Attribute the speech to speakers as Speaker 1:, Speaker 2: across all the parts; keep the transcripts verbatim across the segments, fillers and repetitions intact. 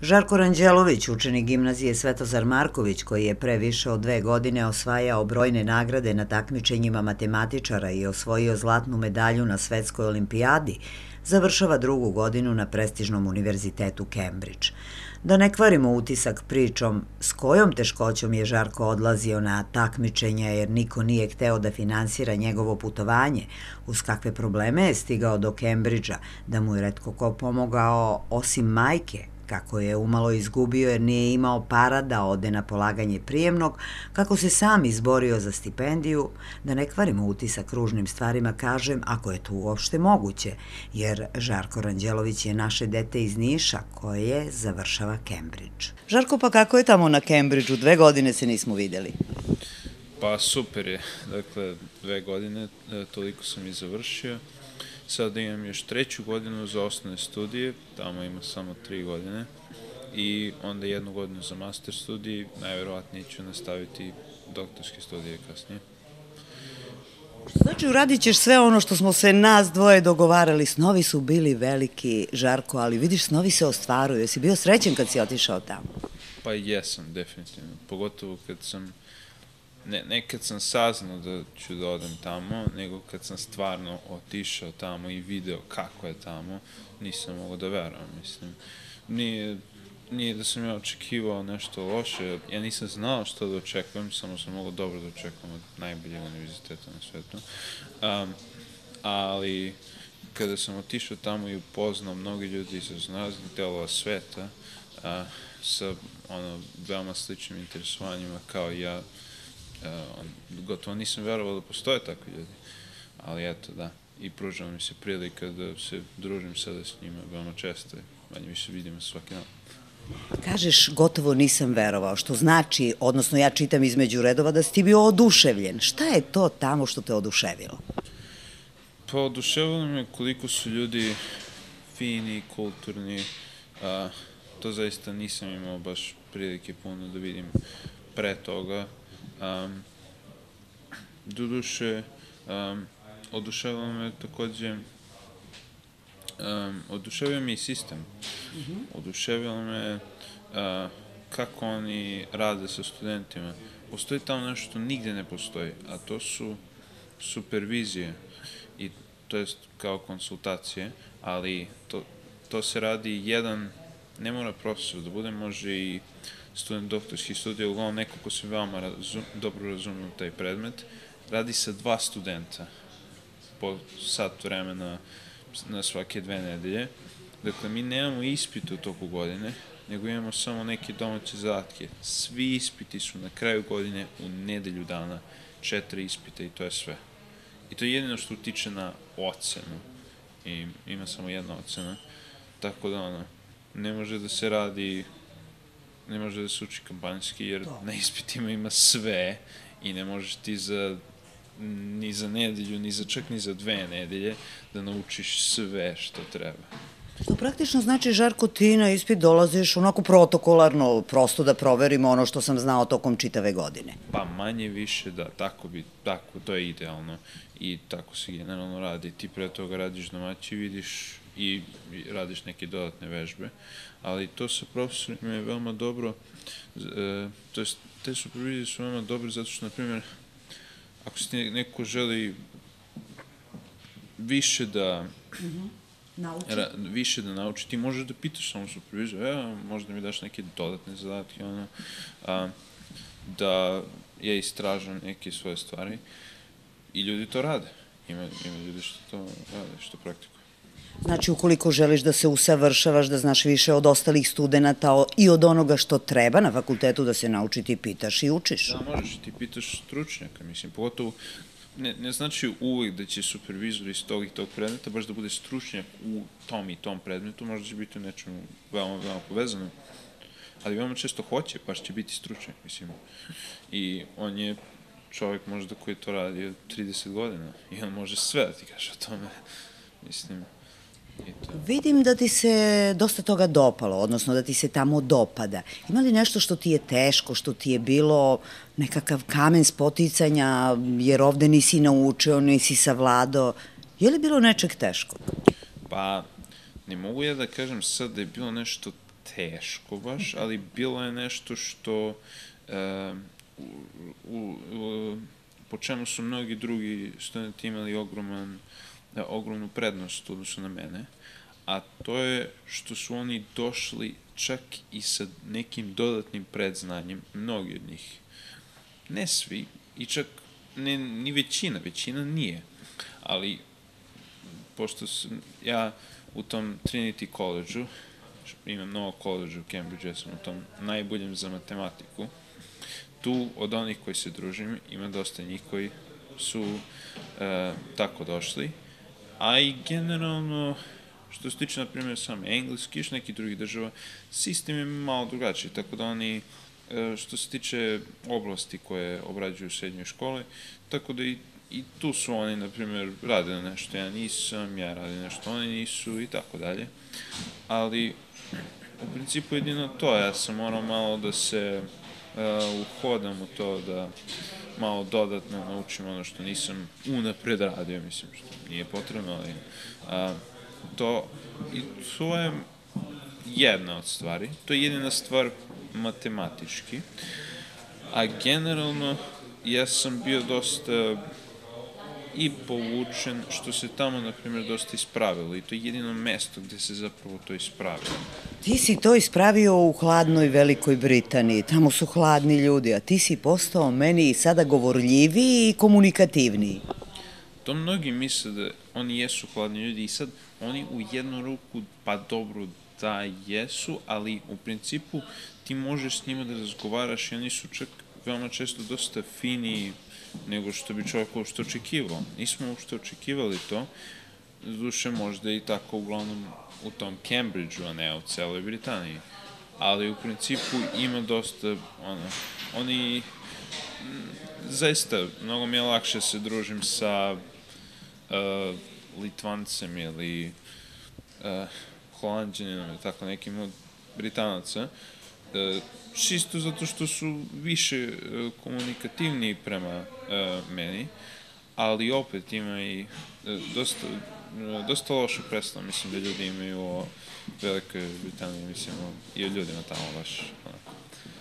Speaker 1: Žarko Ranđelović, učenik gimnazije Svetozar Marković, koji je pre više od dve godine osvajao brojne nagrade na takmičenjima matematičara i osvojio zlatnu medalju na Svetskoj olimpijadi, završava drugu godinu na prestižnom univerzitetu Cambridge. Da ne kvarimo utisak pričom s kojom teškoćom je Žarko odlazio na takmičenja jer niko nije hteo da finansira njegovo putovanje, uz kakve probleme je stigao do Cambridgea, da mu je retko ko pomogao osim majke, kako je umalo izgubio jer nije imao para da ode na polaganje prijemnog, kako se sam izborio za stipendiju, da ne kvarimo utisak ružnim stvarima, kažem, ako je to uopšte moguće, jer Žarko Ranđelović je naše dete iz Niša koje završava Cambridge. Žarko, pa kako je tamo na Cambridgeu? Dve godine se nismo videli.
Speaker 2: Pa super je, dakle, dve godine, toliko sam i završio. Sada imam još treću godinu za osnovne studije, tamo ima samo tri godine, i onda jednu godinu za master studije, najverovatnije ću nastaviti doktorske studije kasnije.
Speaker 1: Znači, uradit ćeš sve ono što smo se nas dvoje dogovarali, snovi su bili veliki, Žarko, ali vidiš, snovi se ostvaruju. Jesi bio srećen kad si otišao tamo?
Speaker 2: Pa jesam, definitivno, pogotovo kad sam Ne, ne kad sam saznao da ću da odem tamo, nego kad sam stvarno otišao tamo i video kako je tamo, nisam mogao da verujem, mislim. Nije, nije da sam ja očekivao nešto loše, ja nisam znao što da očekujem, samo sam mogao dobro da očekujem od najboljeg univerziteta na svetu. Um, ali kada sam otišao tamo i upoznao mnogi ljudi iz raznih delova sveta, a, sa ono, veoma sličnim interesovanjima kao i ja, Uh, gotovo nisam verovao da postoje takvi ljudi, ali eto da, i pružava mi se prilika da se družim sada s njima veoma često, manje više vidimo svaki dan.
Speaker 1: Kažeš, gotovo nisam verovao, što znači, odnosno ja čitam između redova da si ti bio oduševljen. Šta je to tamo što te oduševilo?
Speaker 2: Pa oduševilo me koliko su ljudi fini, kulturni, a, to zaista nisam imao baš prilike puno da vidim pre toga. Um, doduše, um, oduševilo me takođe, um, oduševio me i sistem. Mm-hmm. Oduševilo me uh, kako oni rade sa studentima. Postoji tamo nešto što nigde ne postoji, a to su supervizije, i to je kao konsultacije, ali to, to se radi jedan, ne mora profesor da bude, može i student doktorskih studija, uglavnom neko ko se veoma razum, dobro razume u taj predmet, radi sa dva studenta po sat vremena na svake dve nedelje. Dakle, mi nemamo ispite u toku godine, nego imamo samo neke domaće zadatke. Svi ispiti su na kraju godine u nedelju dana, četiri ispita i to je sve. I to je jedino što utiče na ocenu. I ima samo jedna ocena. Tako da, ono, ne može da se radi ne može da se uči kampanjski, jer na ispitima ima sve i ne možeš ti za, ni za nedelju, ni za čak ni za dve nedelje da naučiš sve što treba.
Speaker 1: To praktično znači, Žarko, ti na ispit dolaziš onako protokolarno, prosto da proverimo ono što sam znao tokom čitave godine.
Speaker 2: Pa manje više da, tako bi, tako, to je idealno i tako se generalno radi. Ti pre toga radiš domaći, vidiš i radiš neke dodatne vežbe, ali to sa profesorima je veoma dobro, e, to jest, te supervizije su veoma dobre zato što, na primjer, ako se neko želi više da
Speaker 1: mm-hmm. Nauči.
Speaker 2: Ra, više da nauči, ti možeš da pitaš samo supervizor, ja, možda mi daš neke dodatne zadatke, ono, a, da ja istražam neke svoje stvari i ljudi to rade. Ima, ima ljudi što to rade, što praktikuju.
Speaker 1: Znači, ukoliko želiš da se usavršavaš, da znaš više od ostalih studenta i od onoga što treba na fakultetu da se nauči, ti pitaš i učiš.
Speaker 2: Da, možeš, ti pitaš stručnjaka, mislim, pogotovo Ne, ne znači uvek da će supervizor iz tog i tog predmeta baš da bude stručnjak u tom i tom predmetu, možda će biti u nečemu veoma, veoma povezano, ali veoma često hoće, baš će biti stručnjak, mislim. I on je čovjek možda koji to radi od trideset godina i on može sve da ti kaže o tome, mislim.
Speaker 1: Vidim da ti se dosta toga dopalo, odnosno da ti se tamo dopada. Ima li nešto što ti je teško, što ti je bilo nekakav kamen spoticanja, jer ovde nisi naučio, nisi savladao? Je li bilo nečeg teškog?
Speaker 2: Pa, ne mogu ja da kažem sad da je bilo nešto teško baš, ali bilo je nešto što uh, u, u, po čemu su mnogi drugi studenti imali ogroman, ogromnu prednost u odnosu na mene, a to je što su oni došli čak i sa nekim dodatnim predznanjem, mnogi od njih. Ne svi, i čak ne, ni većina, većina nije, ali pošto sam ja u tom Trinity College-u, imam mnogo college u Cambridge, ja sam u tom najboljem za matematiku, tu od onih koji se družim ima dosta njih koji su e, tako došli, a i generalno što se tiče, na primjer, sam engleski, još nekih drugih država, sistem je malo drugačiji, tako da oni, e, što se tiče oblasti koje obrađuju u srednjoj škole, tako da i, i tu su oni, na primjer, radili nešto, ja nisam, ja radim nešto, oni nisu i tako dalje, ali u principu jedino to, ja sam morao malo da se Uh, uhodam u to da malo dodatno naučim ono što nisam unapred radio, mislim, što nije potrebno, ali uh, to, i to je jedna od stvari, to je jedina stvar matematički, a generalno ja sam bio dosta i povučen, što se tamo, na primjer, dosta ispravilo i to je jedino mesto gde se zapravo to ispravilo.
Speaker 1: Ti si to ispravio u hladnoj Velikoj Britaniji, tamo su hladni ljudi, a ti si postao meni sada govorljiviji i komunikativniji.
Speaker 2: To mnogi misle da oni jesu hladni ljudi i sad oni u jednu ruku, pa dobro da jesu, ali u principu ti možeš s njima da razgovaraš i oni su čak veoma često dosta finiji nego što bi čovjek uopšte očekivao. Nismo uopšte očekivali to, duše možda i tako uglavnom u tom Cambridgeu, a ne u celoj Britaniji. Ali u principu ima dosta, ono, oni, m, zaista, mnogo mi je lakše se družim sa uh, Litvancem ili uh, Holanđaninom ili tako nekim od Britanaca, uh, čisto zato što su više uh, komunikativniji prema uh, meni, ali opet ima i uh, dosta, uh, dosta lošu predstavu, mislim da ljudi imaju o Velikoj Britaniji, mislim i o ljudima tamo baš. Onako.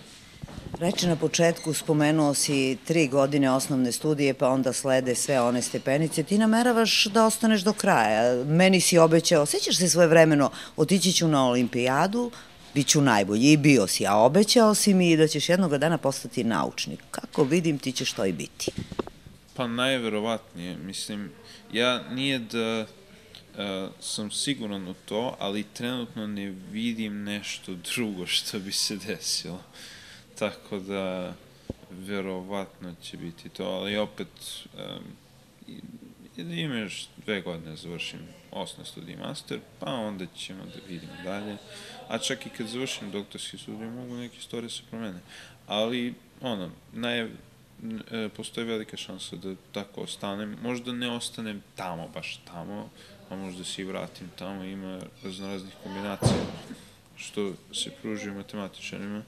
Speaker 1: Reči na početku, spomenuo si tri godine osnovne studije, pa onda slede sve one stepenice. Ti nameravaš da ostaneš do kraja. Meni si obećao, sećaš se svoje vremeno, otići ću na olimpijadu, bit ću najbolji i bio si, a obećao si mi da ćeš jednog dana postati naučnik. Kako vidim, ti ćeš to i biti.
Speaker 2: Pa najverovatnije, mislim, ja nije da uh, sam siguran u to, ali trenutno ne vidim nešto drugo što bi se desilo. Tako da, verovatno će biti to, ali opet, um, ima još dve godine završim osnovne studije i master, pa onda ćemo da vidimo dalje. A čak i kad završim doktorski studij, mogu neke stvari se promene. Ali, ono, naj, postoji velika šansa da tako ostanem. Možda ne ostanem tamo, baš tamo, a možda se i vratim tamo, ima raznoraznih kombinacija što se pružuje matematičarima.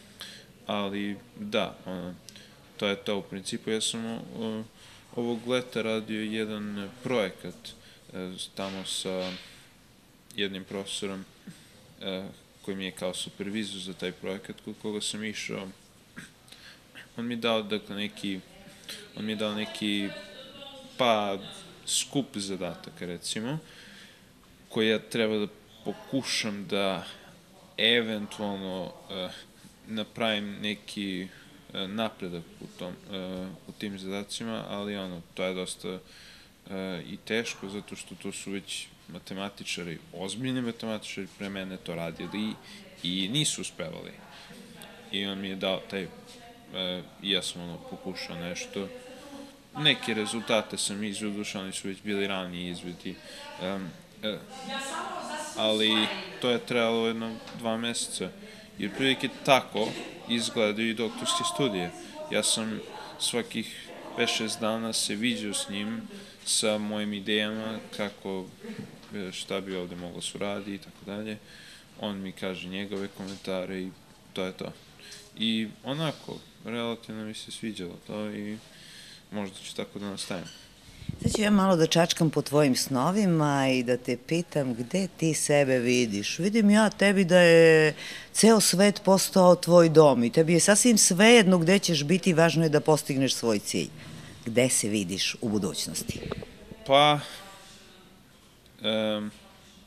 Speaker 2: Ali, da, ono, to je to u principu. Ja sam o, ovog leta radio jedan projekat e, tamo sa jednim profesorom e, koji mi je kao supervizor za taj projekat, kod koga sam išao. On mi je dao, dakle, neki, on mi je dao neki, pa, skup zadataka, recimo, koji ja treba da pokušam da eventualno e, napravim neki uh, napredak u, tom, uh, u tim zadacima, ali ono, to je dosta uh, i teško, zato što to su već matematičari, ozbiljni matematičari pre mene to radili i, i nisu uspevali. I on mi je dao taj, uh, i ja sam ono pokušao nešto, neke rezultate sam izveo, duša, oni su već bili ranije izvedi, um, uh, ali to je trebalo jedno dva meseca. Jer prilike tako izgledaju i doktorske studije. Ja sam svakih pet šest dana se viđao s njim sa mojim idejama kako, šta bi ovde moglo se uradi i tako dalje. On mi kaže njegove komentare i to je to. I onako, relativno mi se sviđalo to i možda ću tako da nastavim.
Speaker 1: Sad ću ja malo da čačkam po tvojim snovima i da te pitam gde ti sebe vidiš. Vidim ja tebi da je ceo svet postao tvoj dom i tebi je sasvim svejedno gde ćeš biti, važno je da postigneš svoj cilj. Gde se vidiš u budućnosti?
Speaker 2: Pa, um,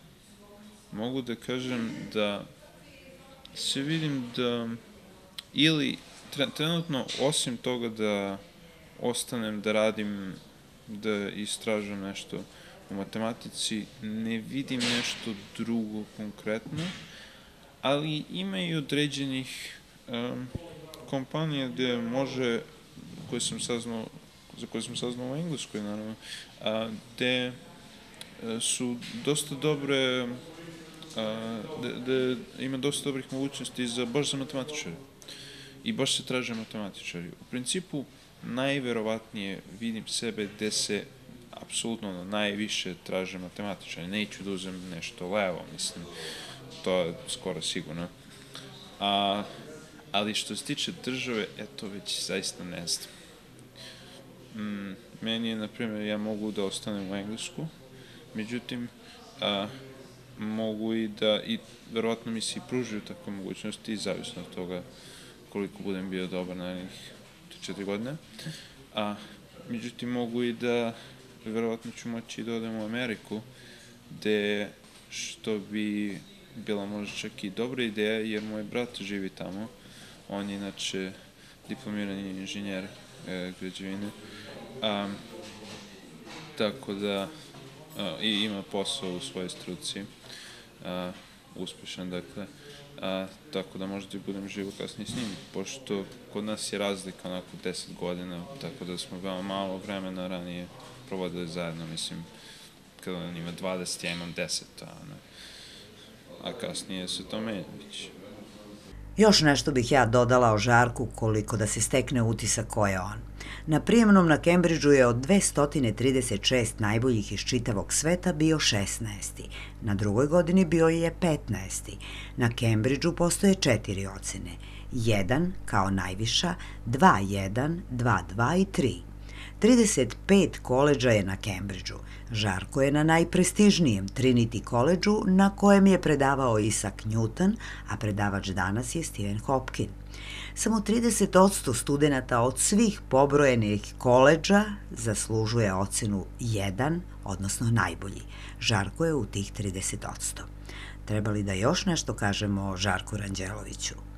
Speaker 2: mogu da kažem da se vidim da ili trenutno osim toga da ostanem da radim, da istražujem nešto u matematici, ne vidim nešto drugo konkretno, ali ima i određenih um, kompanija gde može, koje sam saznao, za koje sam saznao u Engleskoj, naravno, a, gde su dosta dobre, a, gde ima dosta dobrih mogućnosti za, baš za matematičare. I baš se traže matematičari. U principu, najverovatnije vidim sebe gde se apsolutno najviše traže matematičari. Neću da uzem nešto levo, mislim, to je skoro sigurno. A, ali što se tiče države, eto već zaista ne znam. Mm, meni je, na primjer, ja mogu da ostanem u Englesku, međutim, a, mogu i da, i verovatno mi se i pružuju takve mogućnosti, zavisno od toga koliko budem bio dobar narednih četiri godine. A, međutim, mogu i da, verovatno ću moći da odem u Ameriku, gde, što bi bila možda čak i dobra ideja, jer moj brat živi tamo. On je inače diplomirani inženjer e, građevine. A, tako da, a, i ima posao u svojoj struci, a, uspešan, dakle. A, tako da možda i budem živo kasnije s njim, pošto kod nas je razlika onako deset godina, tako da smo veoma malo vremena ranije provodili zajedno, mislim, kada on ima dvadeset, ja imam deset, a, ne, a kasnije se to menja već.
Speaker 1: Još nešto bih ja dodala o Žarku, koliko da se stekne utisak ko je on. Na prijemnom na Kembridžu je od dvesta trideset šest najboljih iz čitavog sveta bio šesnaesti. Na drugoj godini bio je petnaesti. Na Kembridžu postoje četiri ocene. jedan kao najviša, dva jedan, dva dva i tri. trideset pet koleđa je na Kembridžu. Žarko je na najprestižnijem Trinity koleđu na kojem je predavao Isaac Newton, a predavač danas je Stephen Hopkins. Samo trideset posto studenta od svih pobrojenih koleđa zaslužuje ocenu jedan, odnosno najbolji. Žarko je u tih trideset posto. Treba li da još nešto kažemo o Žarku Ranđeloviću?